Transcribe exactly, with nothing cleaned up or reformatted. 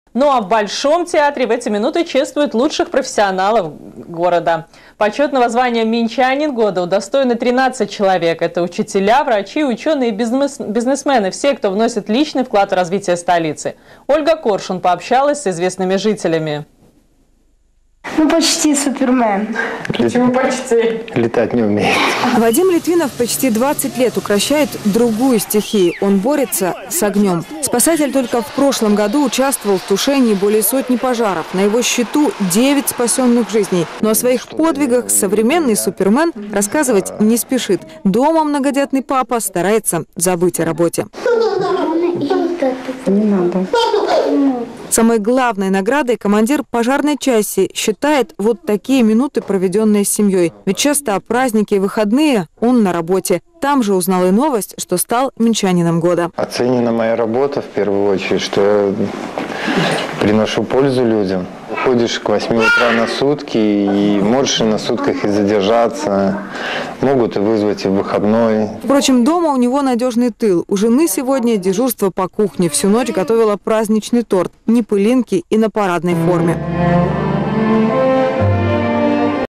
Ну а в Большом театре в эти минуты чествуют лучших профессионалов города. Почетного звания «Минчанин года» удостоены тринадцать человек. Это учителя, врачи, ученые и бизнесмены. Все, кто вносит личный вклад в развитие столицы. Ольга Коршун пообщалась с известными жителями. Ну, почти Супермен. Почему почти? Летать не умеет. Вадим Литвинов почти двадцать лет укращает другую стихию. Он борется с огнем. Спасатель только в прошлом году участвовал в тушении более сотни пожаров. На его счету девять спасенных жизней. Но о своих подвигах современный Супермен рассказывать не спешит. Дома многодетный папа старается забыть о работе. Не надо. Самой главной наградой командир пожарной части считает вот такие минуты, проведенные с семьей. Ведь часто праздники и выходные он на работе. Там же узнал и новость, что стал минчанином года. Оценена моя работа в первую очередь, что я приношу пользу людям. Ходишь к восьми утра на сутки и можешь на сутках и задержаться. Могут и вызвать и в выходной. Впрочем, дома у него надежный тыл. У жены сегодня дежурство по кухне. Всю ночь готовила праздничный торт. Не пылинки и на парадной форме.